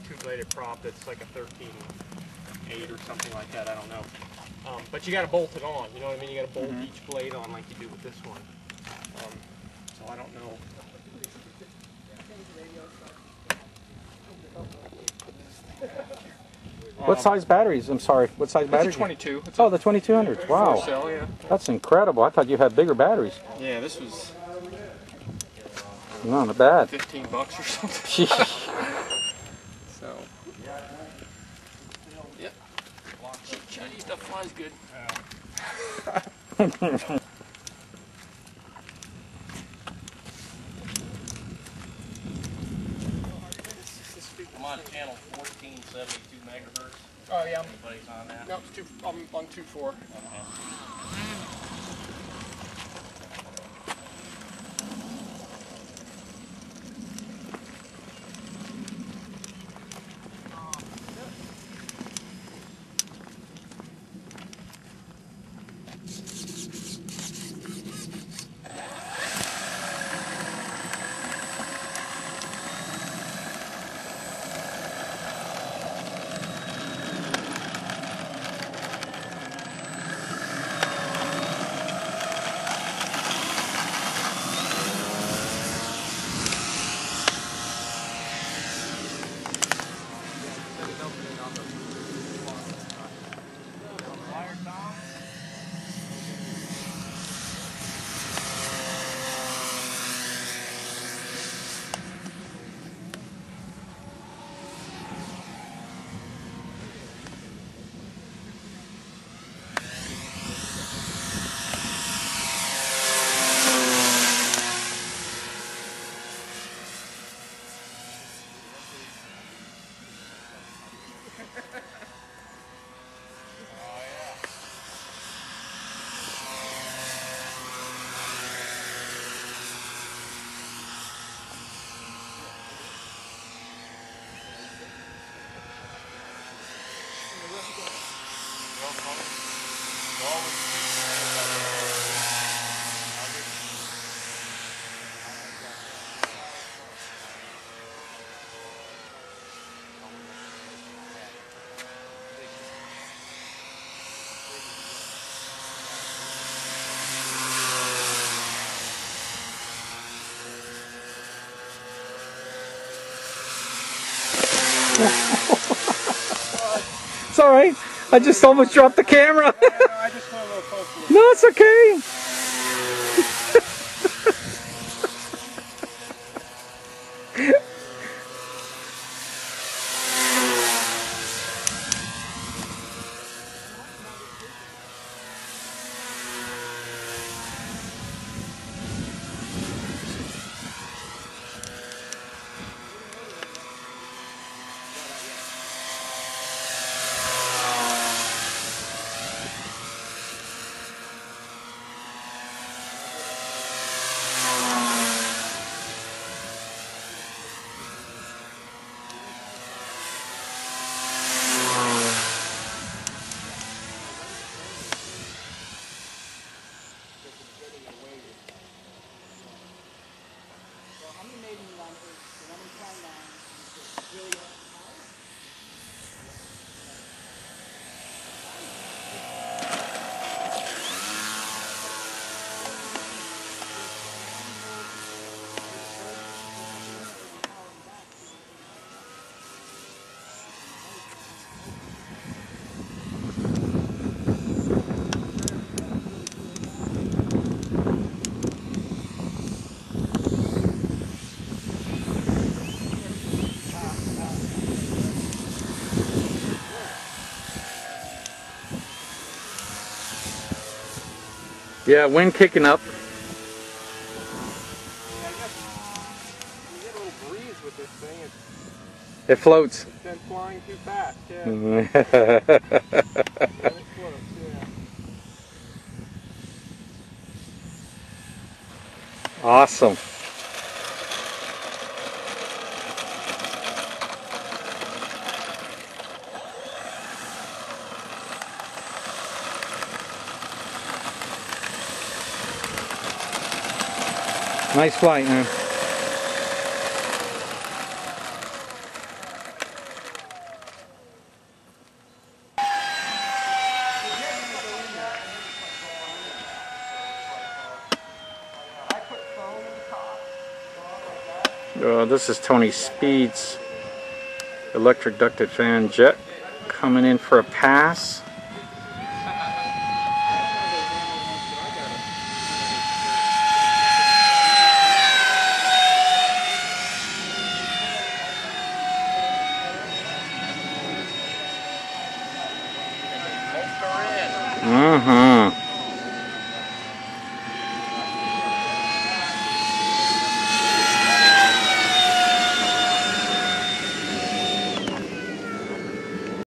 two-bladed prop that's like a 13.8 or something like that. I don't know. But you got to bolt it on. You know what I mean? You got to bolt each blade on like you do with this one. So I don't know. What size batteries? I'm sorry. What size batteries? It's a 22. It's oh, the 2200s. Wow. 4-cell, yeah. That's incredible. I thought you had bigger batteries. Yeah, this was No, not bad. $15 or something. So, yep. Chinese stuff flies good. I'm on channel 1472 megahertz. Oh yeah. Anybody's on that? No, it's I'm on 2.4. It's all right. I just almost dropped the camera. I just went a little closer. No, it's okay. Yeah, wind kicking up. Yeah, I guess you get a little breeze with this thing. It floats. It's been flying too fast. Yeah. Yeah, it floats, yeah. Awesome. Nice flight, man. This is Tony Speed's electric ducted fan jet coming in for a pass. Most are in. Mm-hmm.